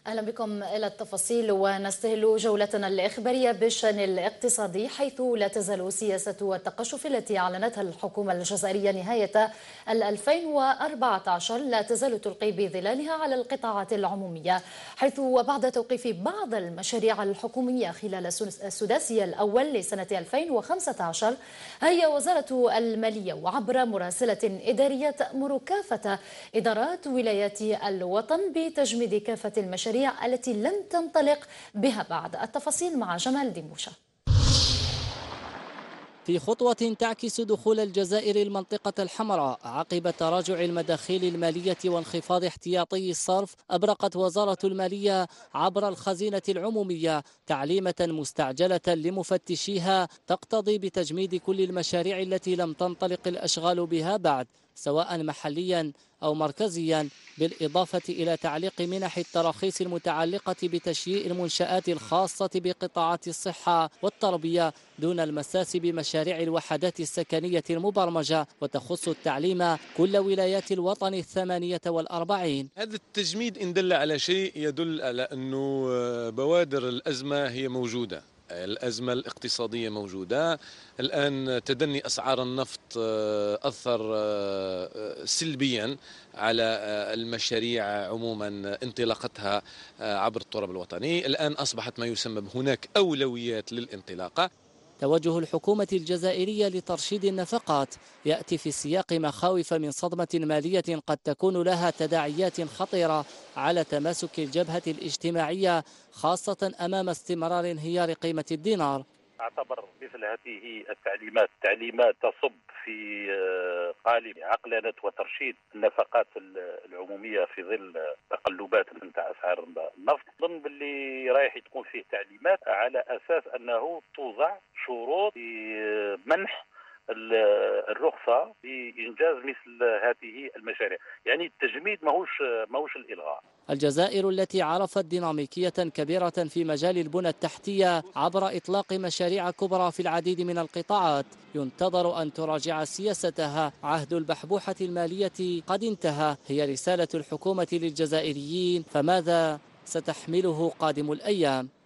أهلا بكم إلى التفاصيل، ونستهل جولتنا الإخبارية بالشأن الاقتصادي، حيث لا تزال سياسة التقشف التي أعلنتها الحكومة الجزائرية نهاية 2014 لا تزال تلقي بظلالها على القطاعات العمومية، حيث وبعد توقيف بعض المشاريع الحكومية خلال السداسي الأول لسنة 2015 هي وزارة المالية وعبر مراسلة إدارية تأمر كافة إدارات ولايات الوطن بتجميد كافة المشاريع التي لم تنطلق بها بعد. التفاصيل مع جمال ديموشة. في خطوة تعكس دخول الجزائر المنطقة الحمراء عقب تراجع المداخيل المالية وانخفاض احتياطي الصرف، أبرقت وزارة المالية عبر الخزينة العمومية تعليمة مستعجلة لمفتشيها تقتضي بتجميد كل المشاريع التي لم تنطلق الأشغال بها بعد، سواء محليا أو مركزيا، بالإضافة إلى تعليق منح التراخيص المتعلقة بتشييء المنشآت الخاصة بقطاعات الصحة والتربية دون المساس بمشاريع الوحدات السكنية المبرمجة، وتخص التعليم كل ولايات الوطن 48. هذا التجميد إن دل على شيء يدل على أنه بوادر الأزمة هي موجودة، الأزمة الاقتصادية موجودة الآن. تدني أسعار النفط أثر سلبيا على المشاريع عموما انطلاقتها عبر التراب الوطني. الآن أصبحت ما يسمى هناك أولويات للانطلاقة. توجه الحكومة الجزائرية لترشيد النفقات يأتي في سياق مخاوف من صدمة مالية قد تكون لها تداعيات خطيرة على تماسك الجبهة الاجتماعية، خاصة أمام استمرار انهيار قيمة الدينار. أعتبر مثل هذه تعليمات تصب في قالب عقلنة وترشيد النفقات العمومية في ظل تقلبات نتاع أسعار النفط. ظن باللي رايح تكون فيه تعليمات على أساس أنه توضع شروط لمنح الرخصة لإنجاز مثل هذه المشاريع، يعني التجميد ماهوش الإلغاء. الجزائر التي عرفت ديناميكية كبيرة في مجال البنى التحتية عبر إطلاق مشاريع كبرى في العديد من القطاعات ينتظر أن تراجع سياستها. عهد البحبوحة المالية قد انتهى، هي رسالة الحكومة للجزائريين، فماذا ستحمله قادم الأيام؟